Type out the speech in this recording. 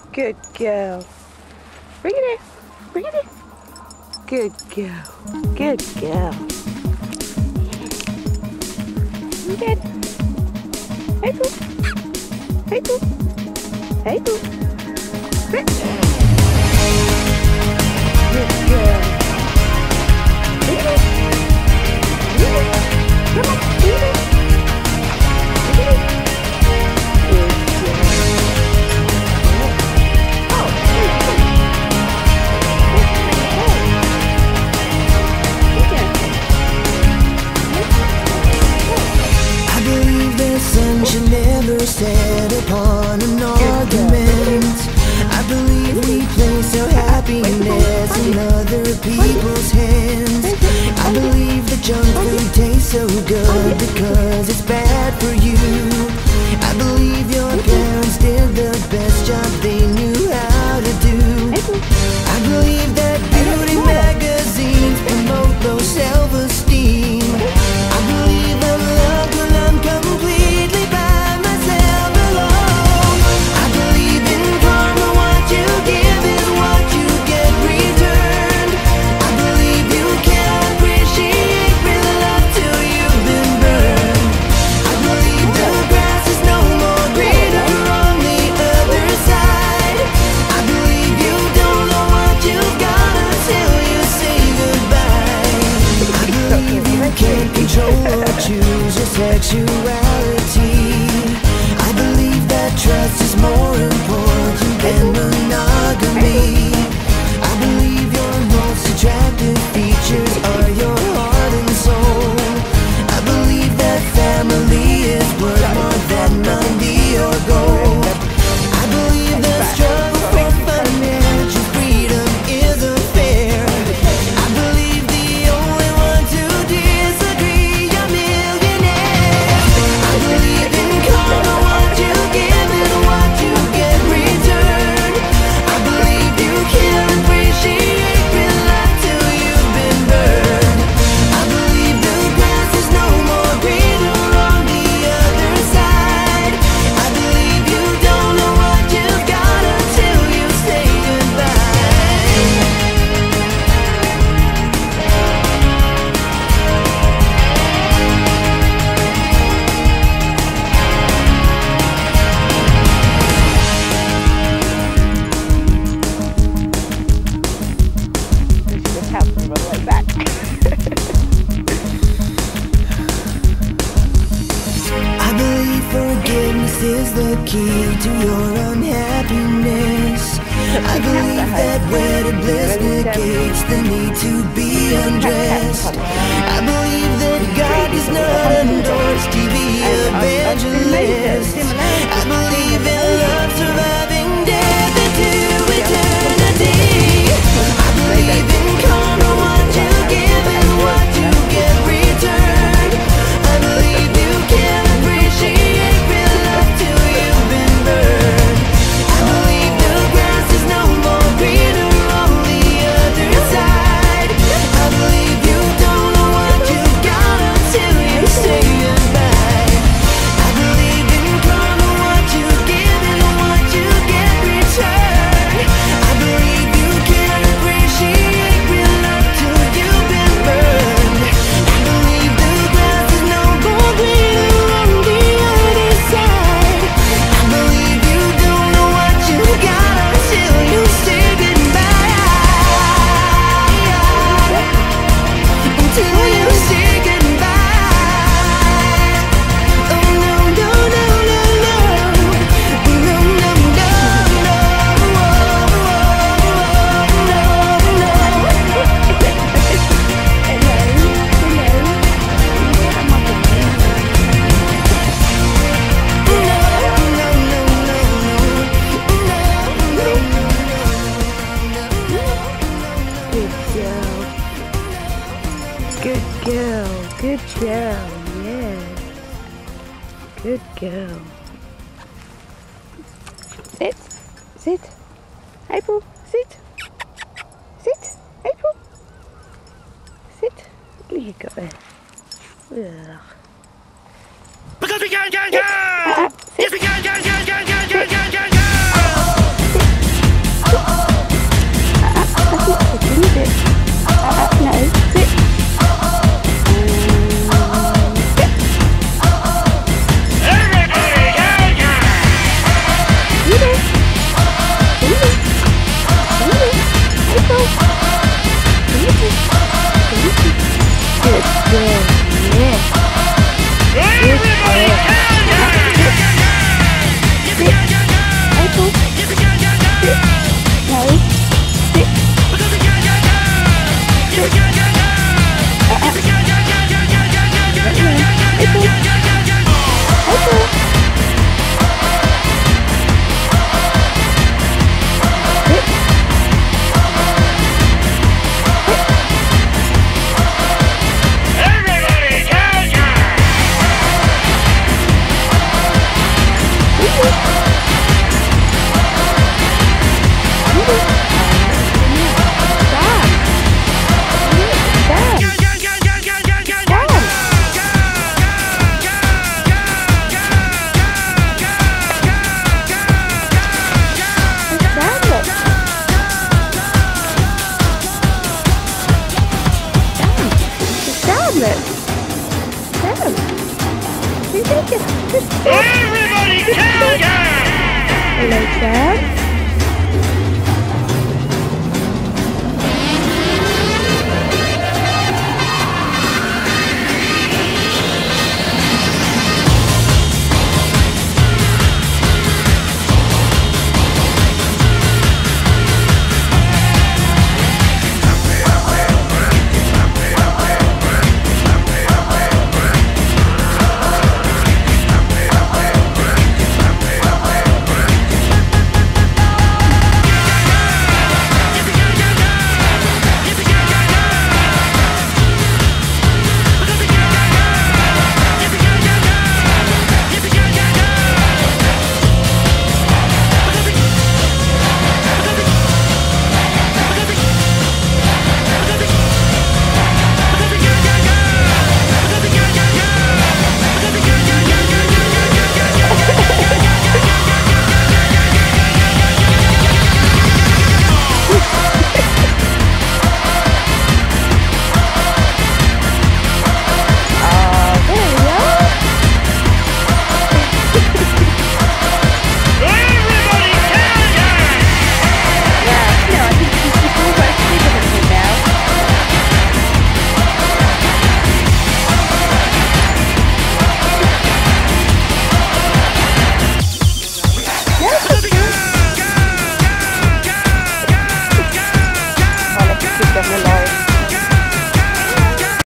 Good girl. Bring it in. Bring it in. Good girl. Good girl. You good? Hey, Pooh. Hey, Pooh. Hey, Pooh. Sit. Good girl. Bring it in. Bring it in. Come on. Bring it in. Bring it in. Sun should never set upon an argument. I believe we place our happiness in other people's hands. I believe the junk food tastes so good because it's bad for you. I believe your parents did the best job they knew how to do. I believe that beauty magazines promote low self-esteem. I believe I'm loved when I'm complete. Choose your sexuality. I believe that trust is more important than monogamy. I believe your most attractive features are your heart and soul. I believe that family is worth more than money or gold. I believe the struggle for financial freedom is unfair. I believe the only one to disagree. Is the key to your unhappiness. I believe that wedded bliss negates the need to be undressed. I believe that God does not endorse TV evangelists. I believe in love surviving death into eternity. I believe in karma, what you give and what you get returned. I believe you can appreciate real love till you've been burned. I believe the grass is no more greener on the other side. I believe you don't know what you've got until you say goodbye. I believe in karma, what you give and what you get returned. I believe you can appreciate real love till you've been burned. I believe the grass is no more greener on the other side. I believe you don't know what you got until you say goodbye. Until you say goodbye. Oh no, no, no, no, no. No, no, no, no. Good girl. Good girl. Yeah. Good girl. Sit. Sit. Hey, Pooh. Sit. Sit. Hey, Pooh. Sit. What you got there? Ugh. Because we can! Yes, we can! Everybody count down! Hello, Chad.